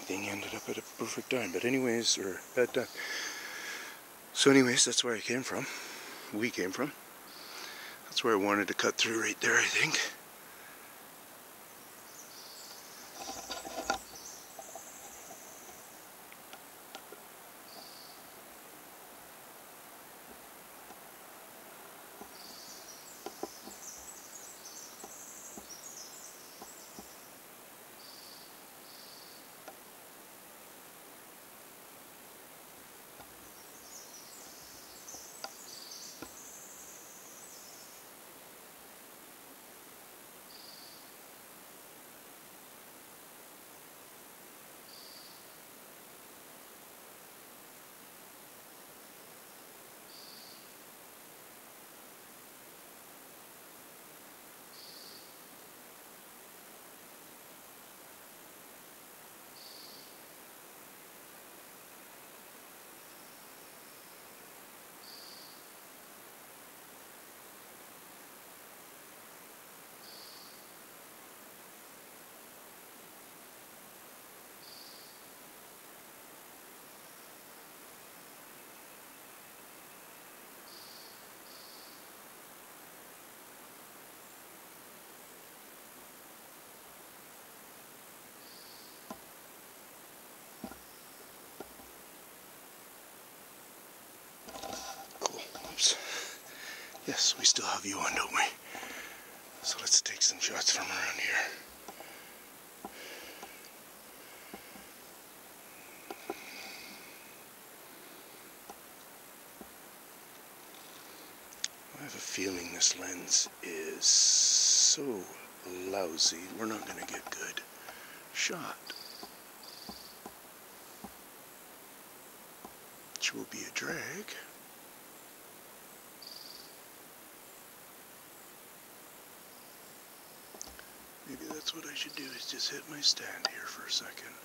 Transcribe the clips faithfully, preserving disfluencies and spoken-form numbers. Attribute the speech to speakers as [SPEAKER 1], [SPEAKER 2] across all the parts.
[SPEAKER 1] thing ended up at a perfect time. But anyways, or bad time. So anyways, that's where I came from. We came from. That's where I wanted to cut through right there, I think. Yes, we still have you on, don't we? So let's take some shots from around here. I have a feeling this lens is so lousy, we're not going to get good shot. Which will be a drag. Maybe that's what I should do, is just hit my stand here for a second.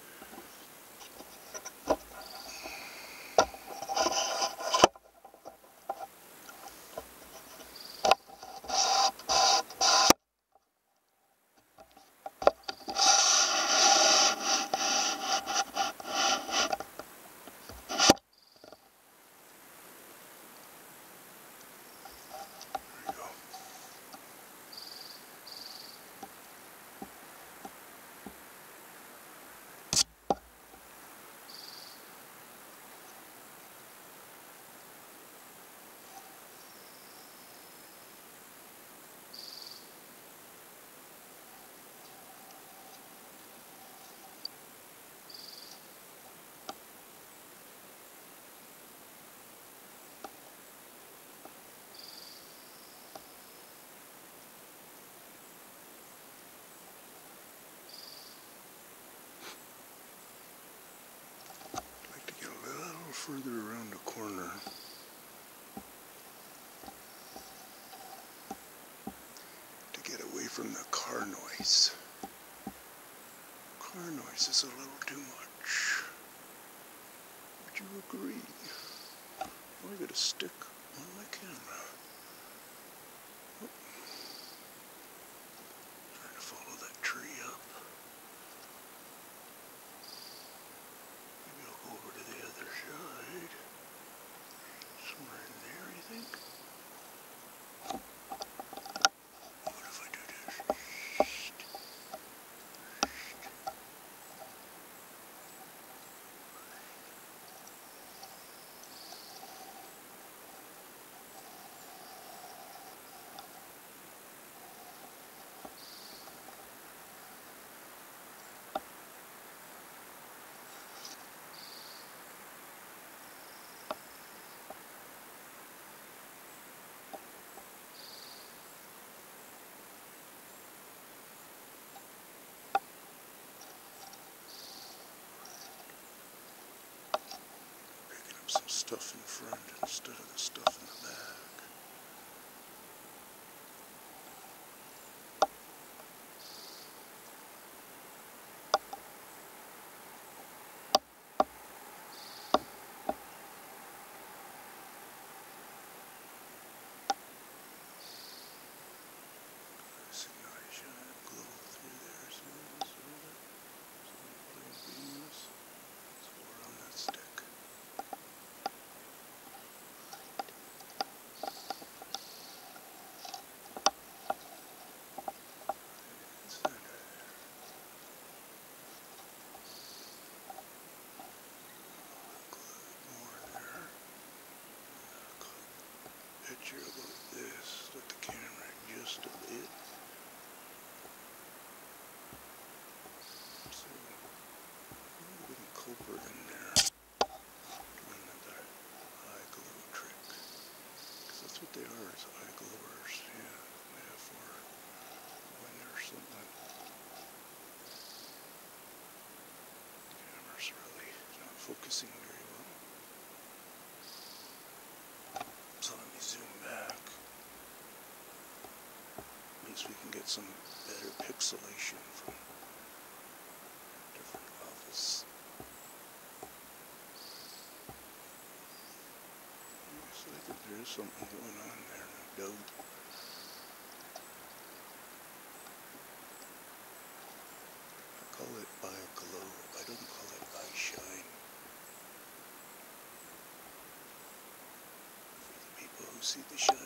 [SPEAKER 1] Further around the corner to get away from the car noise. Car noise is a little too much. Would you agree? Oh, I got a stick on my camera. Oh. Trying to follow that tree up. Maybe I'll go over to the other side. Somewhere in there, I think. What if I do this? Some stuff in front instead of the stuff in the back. See, now I should glow through there. See, see, see, culprit in there doing another eye glow trick. Because that's what they are, is eye glowers. Yeah, yeah, for when there's something. The camera's really not focusing very well. So let me zoom back. At least we can get some better pixelation from different levels. So I think there is something going on there, no doubt. I call it eye glow. I don't call it eye shine. For the people who see the shine,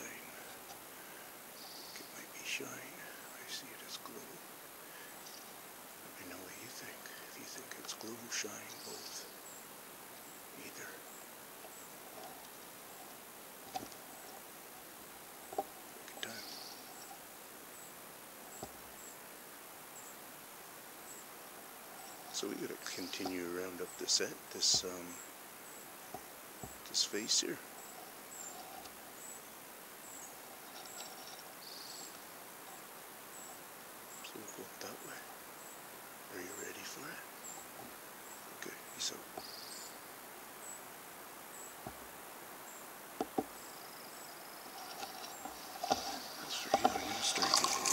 [SPEAKER 1] I think it might be shine. I see it as glow. Let me know what you think. If you think it's glow, shine, both. Either. Good time. So we gotta continue around up the set, this um this face here. So we'll go up that way. Are you ready for it? Okay, peace out. That's for you, I'm gonna start getting